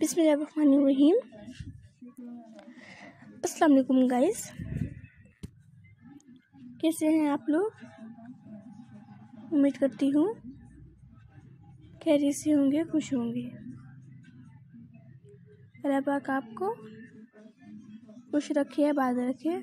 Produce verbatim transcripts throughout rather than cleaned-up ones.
बिस्मिल्लाहिर्रहमानिर्रहीम। अस्सलाम वालेकुम गाइस, कैसे हैं आप लोग? उम्मीद करती हूँ खैरियत से होंगे, खुश होंगे। अल्लाह पाक आपको खुश रखे, आबाद रखे।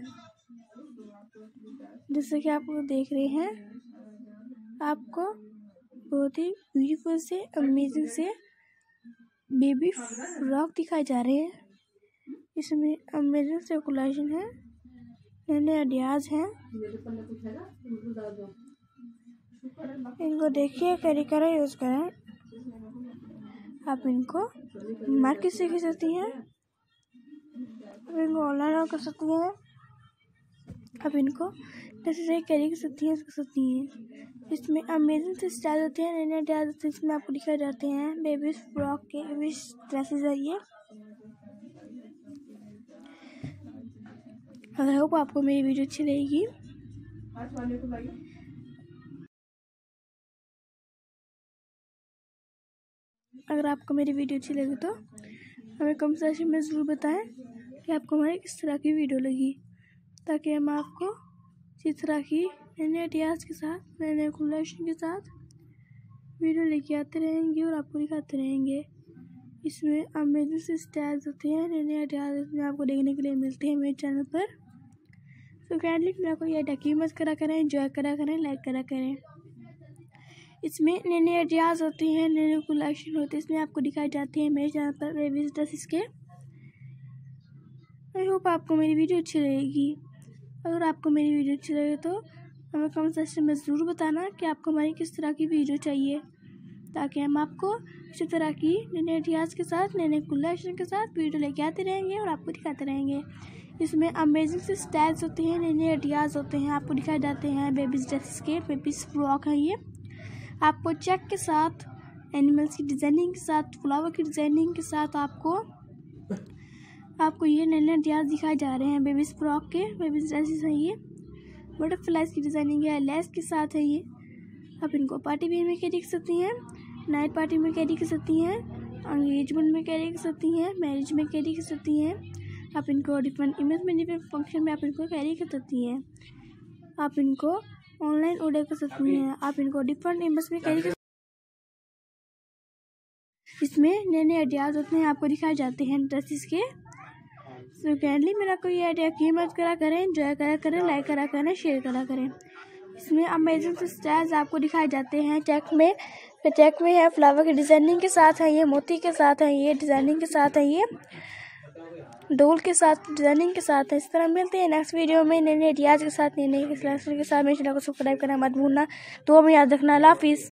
जैसे कि आप लोग देख रहे हैं, आपको बहुत ही ब्यूटीफुल से अमेजिंग से बेबी फ्रॉक दिखाए जा रहे हैं। इसमें अमेजिंग से कलेक्शन है, नए नए आइडियाज हैं। इनको देखिए, कैरी करें, यूज करें। आप इनको मार्केट से खरीद सकती हैं, आप इनको ऑनलाइन ऑर्डर कर सकती हैं, आप इनको जैसे से कैरी कर सकती हैं कर सकती हैं। इसमें अमेजिंग से स्टाइल होते हैं, नए नए ड्रेस होते हैं। इसमें आपको दिखाए जाते हैं बेबी फ्रॉक के बेबी ड्रेसेस है ये। आई होप आपको मेरी वीडियो अच्छी लगेगी। अगर आपको मेरी वीडियो अच्छी लगी तो हमें कमेंट सेक्शन में ज़रूर बताएं कि आपको हमारी किस तरह की वीडियो लगी, ताकि हम आपको इसी तरह की नए नए आइडियाज़ के साथ, नए नए कलेक्शन के साथ वीडियो लेके आते रहेंगे और आपको दिखाते रहेंगे। इसमें अमेजिंग से स्टाइल्स होते हैं, नए नए आइडियाज़ इसमें आपको देखने के लिए मिलते हैं मेरे चैनल पर। तो काइंडली मेरा को ये डॉक्यूमेंट करा करें, एंजॉय करा करें, लाइक करा करें। इसमें नए नए आइडियाज़ होते हैं, नए नए कलेक्शन होते हैं। इसमें आपको दिखाई जाते हैं मेरे चैनल पर बेबीज ड्रेसेस के। आई होप आपको मेरी वीडियो अच्छी लगेगी। अगर आपको मेरी वीडियो अच्छी लगे तो हमें कमेंट सेक्शन में ज़रूर बताना कि आपको हमारी किस तरह की वीडियो चाहिए, ताकि हम आपको इसी तरह की नए नए आइडियाज़ के साथ, नए नए कलेक्शन के साथ वीडियो लेके आते रहेंगे और आपको दिखाते रहेंगे। इसमें अमेजिंग से स्टाइल्स होते हैं, नए नए आइडियाज़ होते हैं, आपको दिखाए जाते हैं बेबीज ड्रेसेस के। बेबीज फ्रॉक हैं ये। आपको चेक के साथ, एनिमल्स की डिज़ाइनिंग के साथ, फ्लावर की डिज़ाइनिंग के साथ आपको आपको ये नए नए आइडियाज़ दिखाए जा रहे हैं बेबीज फ्रॉक के। बेबीज ड्रेसेस हैं ये। बटरफ्लाइज की डिज़ाइनिंग है, लेस के साथ है ये। आप इनको पार्टी वेयर में कैरी कर सकती हैं, नाइट पार्टी में कैरी कर सकती हैं, एंगेजमेंट में कैरी कर सकती हैं, मैरिज में कैरी कर सकती हैं। आप इनको डिफरेंट इमेज में, डिफरेंट फंक्शन में आप इनको कैरी कर सकती हैं। आप इनको ऑनलाइन ऑर्डर कर सकती हैं, आप इनको डिफरेंट इमेज में कैरी कर। इसमें नए नए आइडियाज़ होते हैं, आपको दिखाए जाते हैं ड्रेसेस के। सो काइंडली मेरा कोई आइडिया की मत करा करें, एंजॉय करा करें, लाइक करा करें, शेयर करा करें। इसमें अमेजिंग से स्टाइल्स आपको दिखाए जाते हैं चेक में। चेक में है, फ्लावर की डिज़ाइनिंग के साथ है ये, मोती के साथ है ये, डिज़ाइनिंग के साथ है ये, डोल के साथ डिज़ाइनिंग के साथ है। इस तरह मिलते हैं नेक्स्ट वीडियो में नए नए आइडियाज़ के साथ, नए नए कलेक्शन के साथ। मेरे चैनल को सब्सक्राइब करना मत भूलना। तो हमें याद रखना। अल्लाह हाफिज़।